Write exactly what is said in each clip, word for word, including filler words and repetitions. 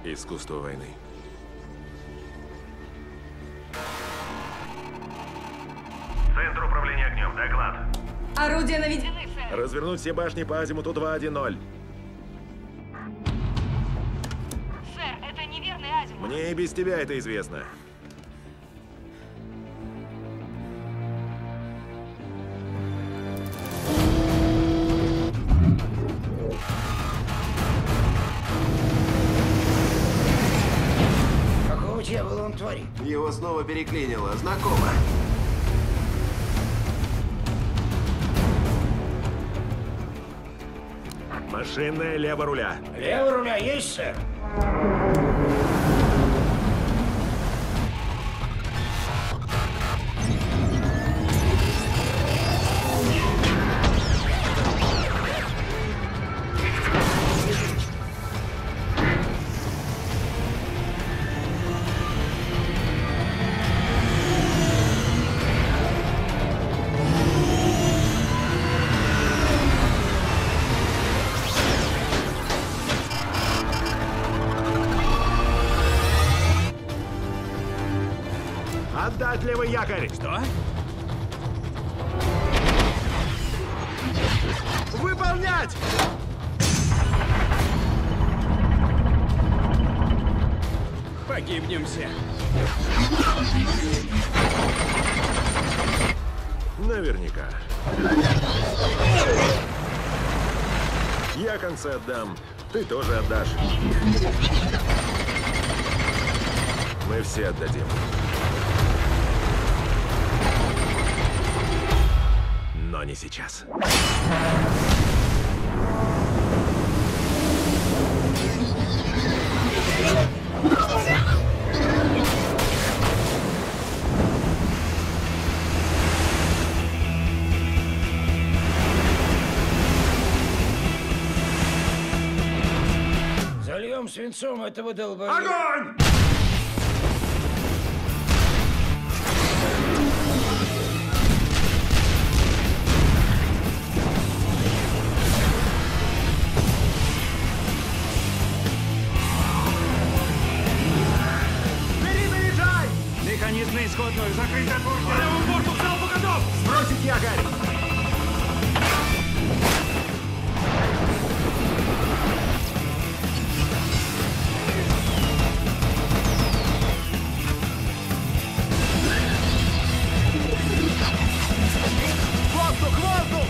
Искусство войны. Центр управления огнем. Доклад. Орудия наведены, сэр. Развернуть все башни по азимуту два один ноль. Сэр, это неверный азимут. Мне и без тебя это известно. Какого дьявола он творит? Его снова переклинило. Знакомо. Машинное лево руля. Лево руля есть, сэр? Отдать левый якорь. Что? Выполнять! Погибнем все. Наверняка. Я концы отдам. Ты тоже отдашь. Мы все отдадим. Но не сейчас. Зальем свинцом этого долбоеба. Огонь! Механизм на исходную. Закрыть отвод. По левому борту. К залпу готов. Сбросить якорь! Воздух! Воздух!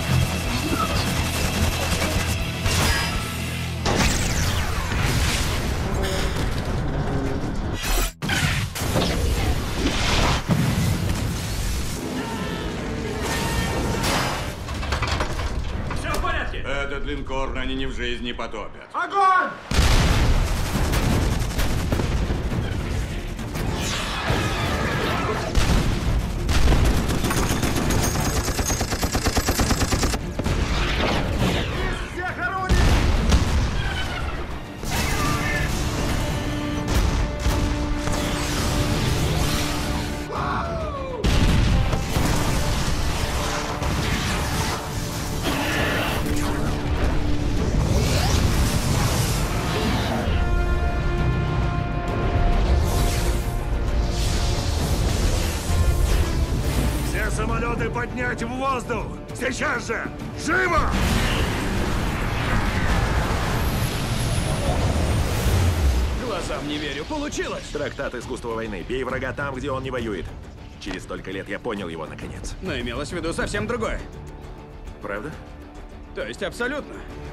Все в порядке. Этот линкор они ни в жизни потопят. Огонь! Всех орудий! Все самолеты поднять в воздух. Сейчас же. Живо! Глазам не верю. Получилось. Трактат искусства войны. Бей врага там, где он не воюет. Через столько лет я понял его наконец. Но имелось в виду совсем другое. Правда? То есть абсолютно.